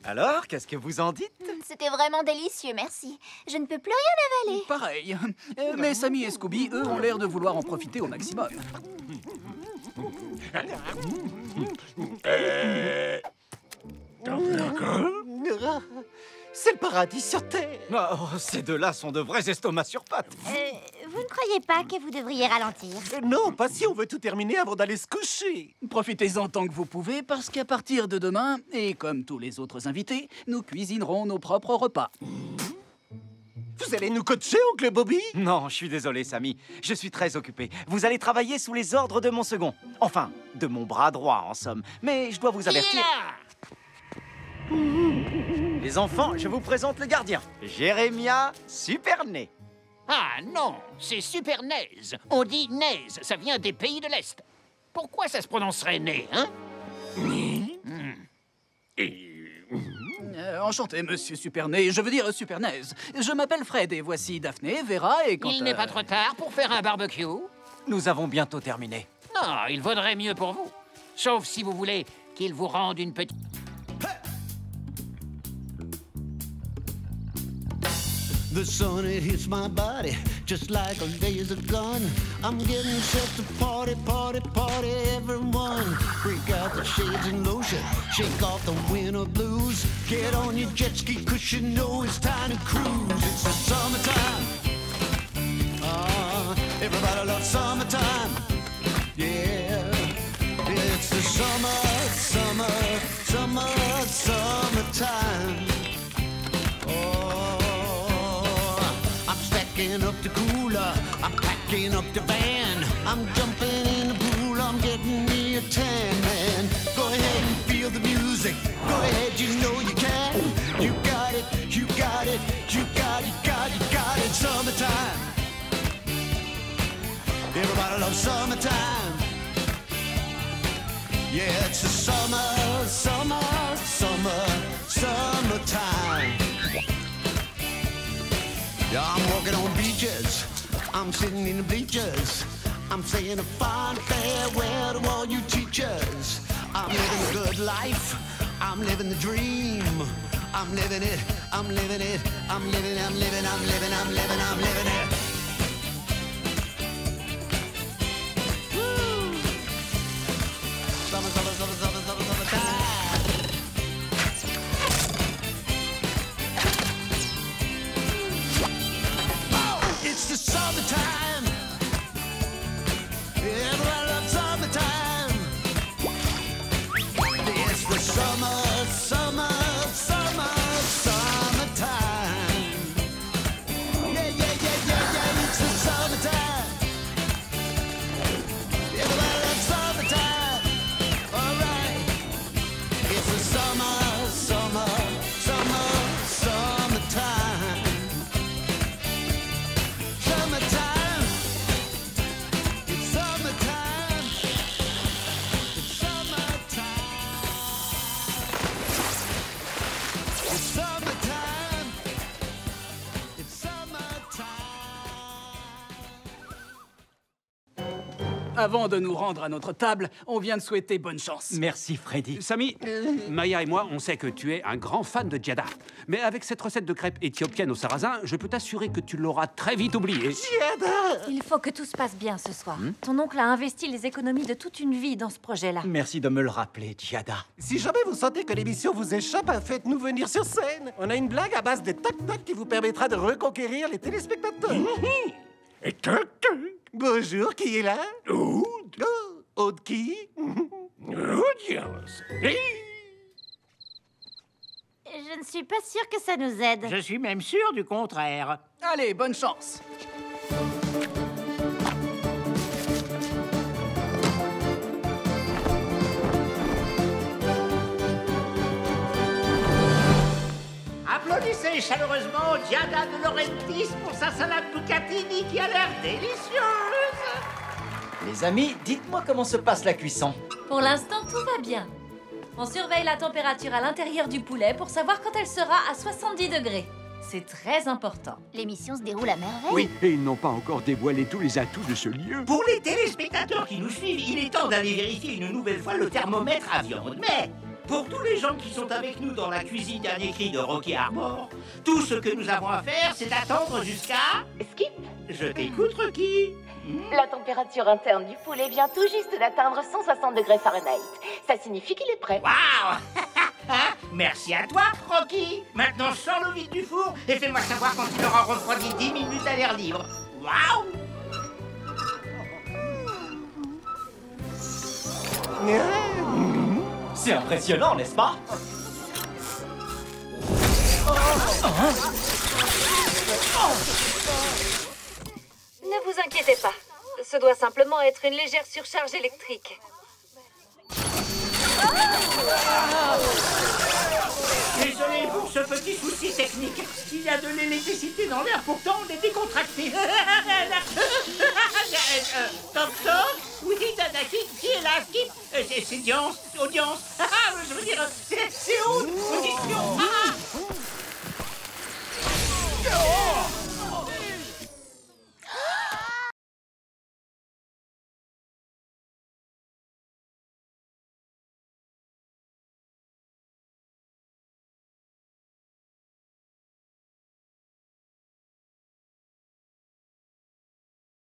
Alors, qu'est-ce que vous en dites? C'était vraiment délicieux, merci. Je ne peux plus rien avaler. Pareil. Mais Sammy et Scooby, eux, ont l'air de vouloir en profiter au maximum. C'est le paradis sur Terre. Oh, ces deux-là sont de vrais estomacs sur pattes. Vous ne croyez pas que vous devriez ralentir? Non, pas si on veut tout terminer avant d'aller se coucher. Profitez-en tant que vous pouvez, parce qu'à partir de demain, et comme tous les autres invités, nous cuisinerons nos propres repas. Vous allez nous coacher, oncle Bobby? Non, je suis désolé, Sammy. Je suis très occupé. Vous allez travailler sous les ordres de mon second. Enfin, de mon bras droit, en somme. Mais je dois vous avertir... Les enfants, je vous présente le gardien. Jérémia Superné. Ah non, c'est Super Naze. On dit Naze, ça vient des pays de l'Est. Pourquoi ça se prononcerait Né, hein? Enchanté, monsieur Superné. Je veux dire Supernaise. Je m'appelle Fred et voici Daphné, Vera et quand... Il n'est pas trop tard pour faire un barbecue? Nous avons bientôt terminé. Non, il vaudrait mieux pour vous. Sauf si vous voulez qu'il vous rende une petite... The sun, it hits my body just like a laser gun. I'm getting set to party, party, party, everyone. Break out the shades and lotion, shake off the winter blues. Get on your jet ski, 'cause you know it's time to cruise. It's the summertime. Everybody loves summertime. Yeah, it's the summertime. Packing up the cooler, I'm packing up the van. I'm jumping in the pool, I'm getting me a tan, man. Go ahead and feel the music. Go ahead, you know you can. You got it, you got it, you got it, you got it. Summertime. Everybody loves summertime. Yeah, it's the summertime. Yeah, I'm walking on beaches, I'm sitting in the bleachers. I'm saying a fond farewell to all you teachers. I'm living a good life, I'm living the dream. I'm living it, I'm living it, I'm living it. Woo! Summertime. It's the summertime. Everybody loves summertime. It's the summertime. Yeah. It's the summertime. Everybody loves summertime. All right. It's the summertime. Avant de nous rendre à notre table, on vient de souhaiter bonne chance. Merci, Freddy. Sammy, Maya et moi, on sait que tu es un grand fan de Giada. Mais avec cette recette de crêpes éthiopiennes au sarrasin, je peux t'assurer que tu l'auras très vite oubliée. Giada! Il faut que tout se passe bien ce soir. Ton oncle a investi les économies de toute une vie dans ce projet-là. Merci de me le rappeler, Giada. Si jamais vous sentez que l'émission vous échappe, faites-nous venir sur scène. On a une blague à base de toc-toc qui vous permettra de reconquérir les téléspectateurs. Et toc-toc. Bonjour, qui est là? Aude. Oh, Aude qui? Audience. Je ne suis pas sûre que ça nous aide. Je suis même sûr du contraire. Allez, bonne chance. Applaudissez chaleureusement Giada de Laurentiis pour sa salade bucatini qui a l'air délicieuse. Les amis, dites-moi comment se passe la cuisson. Pour l'instant, tout va bien. On surveille la température à l'intérieur du poulet pour savoir quand elle sera à 70 degrés. C'est très important. L'émission se déroule à merveille. Oui, et ils n'ont pas encore dévoilé tous les atouts de ce lieu. Pour les téléspectateurs qui nous suivent, il est temps d'aller vérifier une nouvelle fois le thermomètre à viande. Mais Pour tous les gens qui sont avec nous dans la cuisine dernier cri de Rocky Arbor, tout ce que nous avons à faire, c'est attendre jusqu'à... Skip, Je t'écoute, Rocky. la température interne du poulet vient tout juste d'atteindre 160 degrés Fahrenheit. Ça signifie qu'il est prêt. Waouh. Hein? Merci à toi, Rocky. Maintenant, sors-le vite du four et fais-moi savoir quand il aura refroidi 10 minutes à l'air libre. Waouh. C'est impressionnant, n'est-ce pas? Ne vous inquiétez pas. Ce doit simplement être une légère surcharge électrique. Désolé pour ce petit souci technique. Il y a de l'électricité dans l'air, pourtant on est décontracté. Toc toc. Oui, Dada, qui est là, Skip? C'est audience. Je veux dire, c'est où?